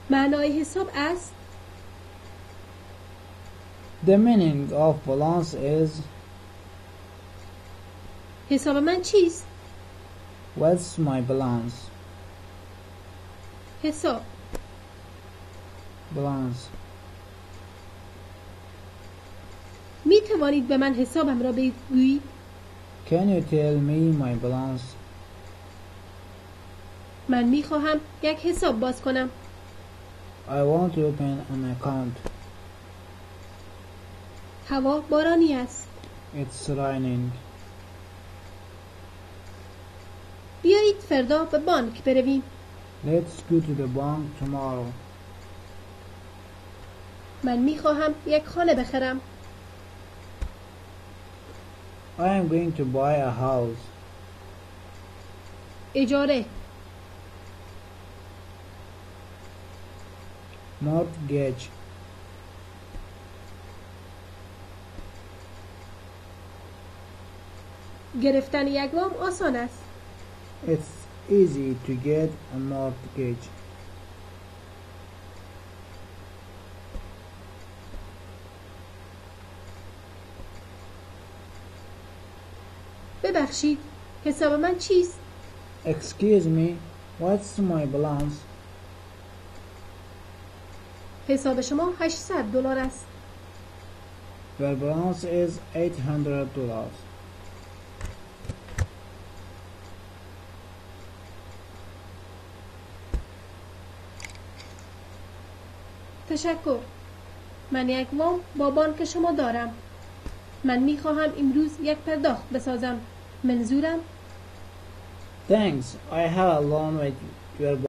معنای حساب است. The meaning of balance is حساب من چیست؟ what's my balance? حساب. Balance. می توانید به من حسابم را بگویید؟ Can you tell me my balance? من می خواهم یک حساب باز کنم. I want to open an account. هوا بارانی است. It's raining. بیایید فردا به بانک برویم. Let's go to the bank tomorrow. من می خواهم یک خانه بخرم. I am going to buy a house. اجاره. Mortgage. گرفتن یک وام آسان است. It's easy to get a mortgage. ببخشید، حساب من چیست؟ Excuse me, what's my balance? حساب شما $800 است. Your balance is $800. تشکر. من یک وام با بانک شما دارم. من می خواهم امروز یک پرداخت بسازم. منظورم Thanks, I have a loan with your